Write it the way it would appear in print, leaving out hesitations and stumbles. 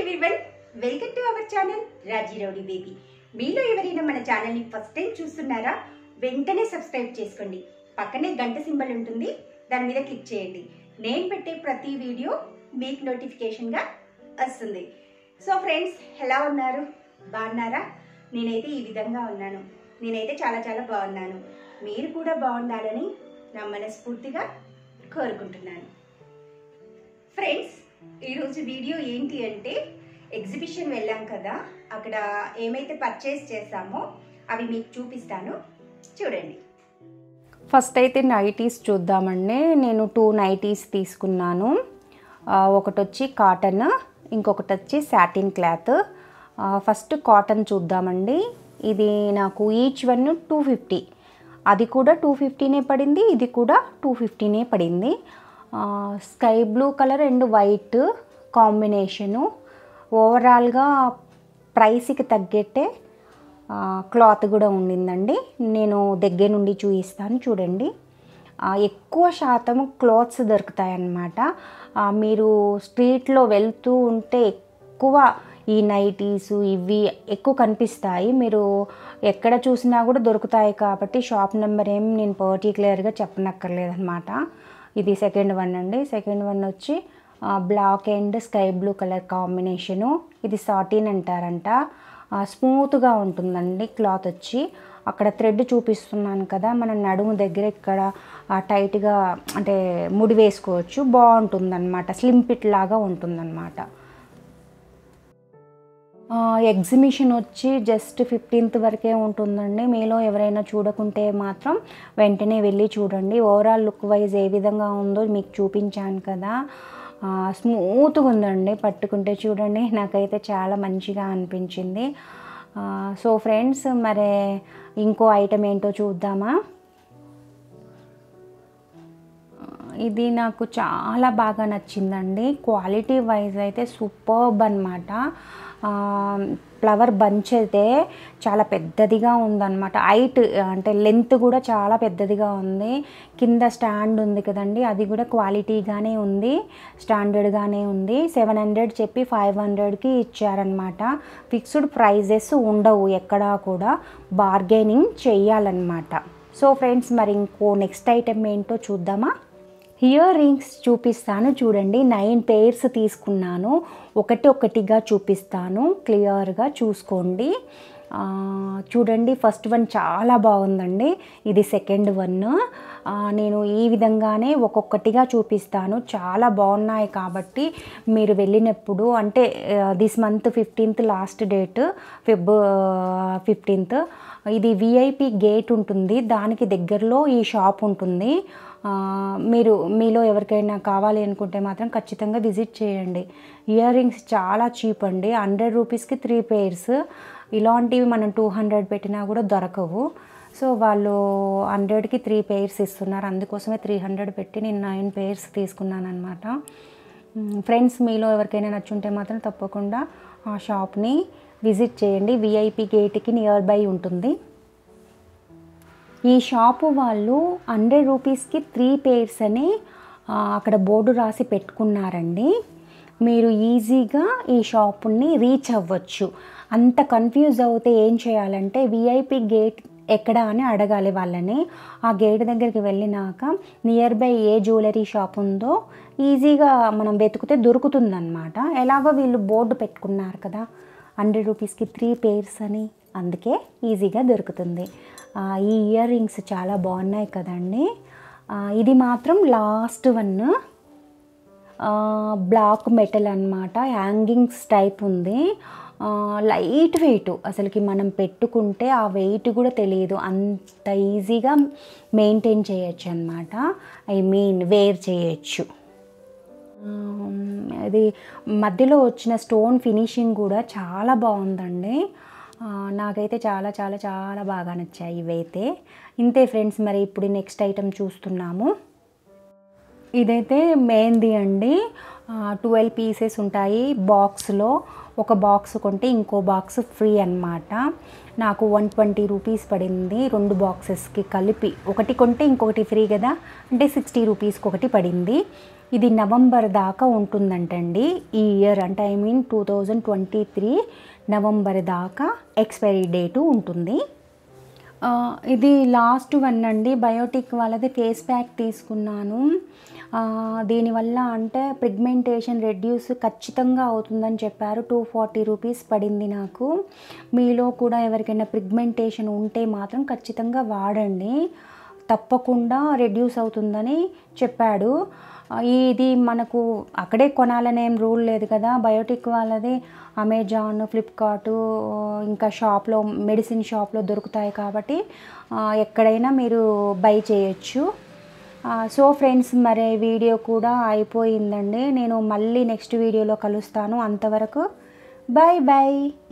Everyone, welcome to our channel Raji rowdy baby. మీలో ఎవరైనా మన ఛానల్ని ఫస్ట్ టైం చూస్తున్నారా? వెంటనే సబ్స్క్రైబ్ చేసుకోండి. పక్కనే గంట సింబల్ ఉంటుంది, దాని మీద క్లిక్ చేయండి. నేను పెట్టే ప్రతి వీడియో మీకు నోటిఫికేషన్గా వస్తుంది. సో ఫ్రెండ్స్, ఎలా ఉన్నారు? బాగున్నారా? నేనైతే ఈ విధంగా ఉన్నాను. నేనైతే చాలా చాలా బాగున్నాను. మీరు కూడా బాగుండాలని నా మనస్ఫూర్తిగా కోరుకుంటున్నాను. ఫ్రెండ్స్, ఈరోజు వీడియో ఏంటి అంటే, ఎగ్జిబిషన్ వెళ్ళాం కదా, అక్కడ ఏమైతే పర్చేస్ చేసామో అవి మీకు చూపిస్తాను, చూడండి. ఫస్ట్ అయితే నైటీస్ చూద్దామండి. నేను 2 నైటీస్ తీసుకున్నాను. ఒకటి వచ్చి కాటన్, ఇంకొకటి వచ్చి సాటిన్ క్లాత్. ఫస్ట్ కాటన్ చూద్దామండి. ఇది నాకు ఈచ్ వన్ 250. అది కూడా 250నే పడింది, ఇది కూడా 250నే పడింది. Sky blue colour and white combination. ఓవరాల్గా ప్రైస్కి తగ్గట్టే క్లాత్ కూడా ఉండిందండి. నేను దగ్గర నుండి చూపిస్తాను, చూడండి. ఎక్కువ శాతం క్లాత్స్ దొరుకుతాయన్నమాట. మీరు స్ట్రీట్లో వెళ్తూ ఉంటే ఎక్కువ ఈ నైటీస్ ఇవి ఎక్కువ కనిపిస్తాయి. మీరు ఎక్కడ చూసినా కూడా దొరుకుతాయి కాబట్టి షాప్ నెంబర్ ఏం నేను పర్టికులర్గా చెప్పనక్కర్లేదన్నమాట. ఇది సెకండ్ వన్ అండి. సెకండ్ వన్ వచ్చి black and sky blue colour combination. ఇది సాటిన్ అంటారంట. స్మూత్గా ఉంటుందండి క్లాత్ వచ్చి. అక్కడ థ్రెడ్ చూపిస్తున్నాను కదా, మన నడుము దగ్గర ఇక్కడ టైట్గా అంటే ముడి వేసుకోవచ్చు. బాగుంటుందన్నమాట, స్లిమ్ ఫిట్ లాగా ఉంటుందన్నమాట. ఎగ్జిబిషన్ వచ్చి జస్ట్ 15th వరకే ఉంటుందండి. మీలో ఎవరైనా చూడకుంటే మాత్రం వెంటనే వెళ్ళి చూడండి. ఓవరాల్ లుక్ వైజ్ ఏ విధంగా ఉందో మీకు చూపించాను కదా, స్మూత్గా ఉందండి. పట్టుకుంటే చూడండి, నాకైతే చాలా మంచిగా అనిపించింది. సో ఫ్రెండ్స్, మరి ఇంకో ఐటమ్ ఏంటో చూద్దామా. ఇది నాకు చాలా బాగా నచ్చిందండి. క్వాలిటీ వైజ్ అయితే సూపర్బ్ అనమాట. ఫ్లవర్ బంచ్ అయితే చాలా పెద్దదిగా ఉందన్నమాట. హైట్ అంటే లెంత్ కూడా చాలా పెద్దదిగా ఉంది. కింద స్టాండ్ ఉంది కదండి, అది కూడా క్వాలిటీగానే ఉంది, స్టాండర్డ్గానే ఉంది. 700 చెప్పి 500కి ఇచ్చారనమాట. ఫిక్స్డ్ ప్రైజెస్ ఉండవు, ఎక్కడా కూడా బార్గెనింగ్ చెయ్యాలన్నమాట. సో ఫ్రెండ్స్, మరి ఇంకో నెక్స్ట్ ఐటెం ఏంటో చూద్దామా. ఇయర్ రింగ్స్ చూపిస్తాను, చూడండి. 9 పేర్స్ తీసుకున్నాను. ఒకటిగా చూపిస్తాను, క్లియర్గా చూసుకోండి. చూడండి, ఫస్ట్ వన్ చాలా బాగుందండి. ఇది సెకండ్ వన్. నేను ఈ విధంగానే ఒక్కొక్కటిగా చూపిస్తాను. చాలా బాగున్నాయి కాబట్టి మీరు వెళ్ళినప్పుడు, అంటే this month 15th last date, Feb 15th. ఇది VIP గేట్ ఉంటుంది, దానికి దగ్గరలో ఈ షాప్ ఉంటుంది. మీలో ఎవరికైనా కావాలి అనుకుంటే మాత్రం ఖచ్చితంగా విజిట్ చేయండి. ఇయర్ రింగ్స్ చాలా చీప్ అండి. 100 రూపీస్కి 3 పేర్స్. ఇలాంటివి మనం 200 పెట్టినా కూడా దొరకవు. సో వాళ్ళు 100కి 3 పేర్స్ ఇస్తున్నారు, అందుకోసమే 300 పెట్టి నేను 9 పేర్స్ తీసుకున్నాను అనమాట. ఫ్రెండ్స్, మీలో ఎవరికైనా నచ్చుంటే మాత్రం తప్పకుండా ఆ షాప్ని విజిట్ చేయండి. VIP గేట్కి నియర్ బై ఉంటుంది. ఈ షాపు వాళ్ళు 100 రూపీస్కి 3 పేర్స్ అని అక్కడ బోర్డు రాసి పెట్టుకున్నారండి. మీరు ఈజీగా ఈ షాపుని రీచ్ అవ్వచ్చు. అంత కన్ఫ్యూజ్ అవుతే ఏం చేయాలంటే, VIP గేట్ ఎక్కడ అని అడగాలి వాళ్ళని. ఆ గేట్ దగ్గరికి వెళ్ళినాక నియర్ బై ఏ జ్యువెలరీ షాప్ ఉందో ఈజీగా మనం వెతికితే దొరుకుతుందన్నమాట. ఎలాగో వీళ్ళు బోర్డు పెట్టుకున్నారు కదా, 100 రూపీస్కి 3 పేర్స్ అని, అందుకే ఈజీగా దొరుకుతుంది. ఈ ఇయర్ రింగ్స్ చాలా బాగున్నాయి కదండి. ఇది మాత్రం లాస్ట్ వన్. బ్లాక్ మెటల్ అన్నమాట, హ్యాంగింగ్స్ టైప్ ఉంది. లైట్ వెయిట్, అసలుకి మనం పెట్టుకుంటే ఆ వెయిట్ కూడా తెలియదు, అంత ఈజీగా మెయింటైన్ చేయొచ్చు అన్నమాట. వేర్ చేయొచ్చు. అది మధ్యలో వచ్చిన స్టోన్ ఫినిషింగ్ కూడా చాలా బాగుందండి. నాకైతే చాలా చాలా చాలా బాగా నచ్చాయి ఇవైతే. ఇంతే ఫ్రెండ్స్, మరి ఇప్పుడు నెక్స్ట్ ఐటెం చూస్తున్నాము. ఇదైతే మెహందీ అండి. 12 పీసెస్ ఉంటాయి బాక్స్లో. ఒక బాక్స్ కొంటే ఇంకో బాక్స్ ఫ్రీ అన్నమాట. నాకు 120 రూపీస్ పడింది 2 బాక్సెస్కి కలిపి. ఒకటి కొంటే ఇంకొకటి ఫ్రీ కదా, అంటే 60 రూపీస్కి ఒకటి పడింది. ఇది నవంబర్ దాకా ఉంటుందంటండి ఈ ఇయర్, అంటే ఐ మీన్ 2023 నవంబర్ దాకా ఎక్స్పైరీ డేటు ఉంటుంది. ఇది లాస్ట్ వన్ అండి, బయోటిక్ వాళ్ళది ఫేస్ ప్యాక్ తీసుకున్నాను. దీనివల్ల అంటే పిగ్మెంటేషన్ రెడ్యూస్ ఖచ్చితంగా అవుతుందని చెప్పారు. 240 రూపీస్ పడింది నాకు. మీలో కూడా ఎవరికైనా పిగ్మెంటేషన్ ఉంటే మాత్రం ఖచ్చితంగా వాడండి, తప్పకుండా రెడ్యూస్ అవుతుందని చెప్పాడు. ఇది మనకు అక్కడే కొనాలనేం రూల్ లేదు కదా, బయోటిక్ వాళ్ళది అమెజాన్, ఫ్లిప్కార్టు, ఇంకా షాప్లో మెడిసిన్ షాప్లో దొరుకుతాయి కాబట్టి ఎక్కడైనా మీరు బై చేయొచ్చు. సో ఫ్రెండ్స్, మరి వీడియో కూడా అయిపోయిందండి. నేను మళ్ళీ నెక్స్ట్ వీడియోలో కలుస్తాను. అంతవరకు బాయ్ బాయ్.